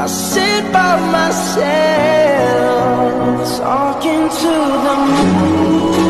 I sit by myself, talking to the moon.